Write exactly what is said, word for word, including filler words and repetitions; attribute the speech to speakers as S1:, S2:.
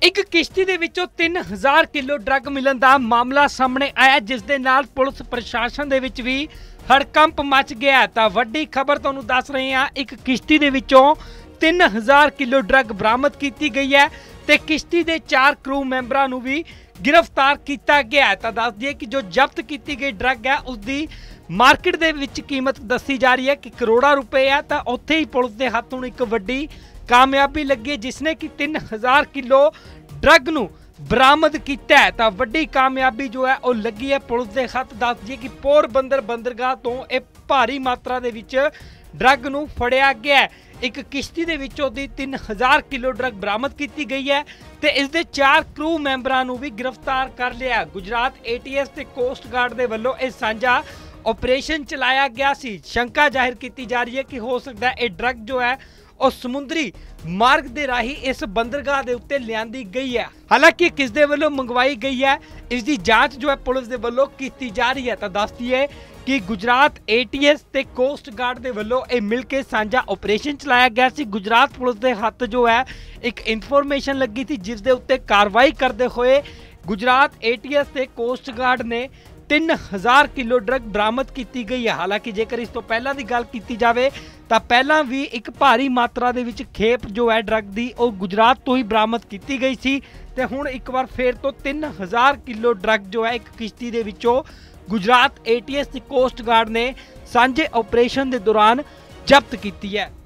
S1: ਇੱਕ ਕਿਸ਼ਤੀ ਦੇ ਵਿੱਚੋਂ ਤਿੰਨ ਹਜ਼ਾਰ ਕਿਲੋ ਡਰੱਗ ਮਿਲਣ ਦਾ ਮਾਮਲਾ ਸਾਹਮਣੇ ਆਇਆ, ਜਿਸ ਦੇ ਨਾਲ ਪੁਲਿਸ ਪ੍ਰਸ਼ਾਸਨ ਦੇ ਵਿੱਚ ਵੀ ਹੜਕੰਪ ਮਚ ਗਿਆ। ਤਾਂ ਵੱਡੀ ਖਬਰ ਤੁਹਾਨੂੰ ਦੱਸ ਰਹੇ ਹਾਂ, ਇੱਕ ਕਿਸ਼ਤੀ ਦੇ ਵਿੱਚੋਂ ਤਿੰਨ ਹਜ਼ਾਰ ਕਿਲੋ ਡਰੱਗ ਬਰਾਮਦ ਕੀਤੀ ਗਈ ਹੈ ਤੇ ਕਿਸ਼ਤੀ ਦੇ ਚਾਰ ਕਰੂ ਮੈਂਬਰਾਂ ਨੂੰ ਵੀ गिरफ्तार किया गया है। तो दस दिए कि जो जब्त की गई ड्रग है उसकी मार्केट दे विच कीमत दसी जा रही है कि करोड़ा रुपए है। तो उत्थे ही पुलिस के हाथों एक वड्डी कामयाबी लगी, जिसने कि तीन हज़ार किलो ड्रग नूं बरामद किया है। तो वड्डी कामयाबी जो है वह लगी है पुलिस के हथ। दस दिए कि पोरबंदर बंदरगाह तो यह भारी मात्रा दे विच ड्रग नूं फड़िया गया है। एक किश्ती दे विचों दी तीन हज़ार किलो ड्रग बरामद की गई है ते इस दे चार क्रू मैंबरां नूं भी गिरफ्तार कर लिया। गुजरात ए टी एस ते कोस्ट गार्ड दे वल्लों इह सांझा ऑपरेशन चलाया गया सी। शंका जाहिर की जा रही है कि हो सकता है यह ड्रग जो है और समुद्री मार्ग दे राही इस बंदरगाह दे उत्ते लियांदी गई है। हालांकि किस दे वल्लों मंगवाई गई है इसकी जांच जो है पुलिस दे वल्लों की जा रही है। तो दस दिए कि गुजरात ए टी एस ते कोस्ट गार्ड दे वल्लों ए मिल के सांझा ऑपरेशन चलाया गया सी। गुजरात पुलिस दे हत्थ जो है एक इन्फॉर्मेशन लगी थी, जिस दे उत्ते कार्रवाई करते हुए गुजरात ए टी एस ते कोस्ट गार्ड ने तीन हज़ार किलो ड्रग बरामद की गई है। हालांकि जेकर इस तो पहला दी गल की जाए तो पहला भी एक भारी मात्रा दे विच खेप जो है ड्रग दी वो गुजरात तो ही बरामद की गई सी ते हुण एक बार फिर तो तीन हज़ार किलो ड्रग जो है एक किश्ती दे विचों Gujarat A T S coast guard ने सांझे ऑपरेशन के दौरान जब्त की है।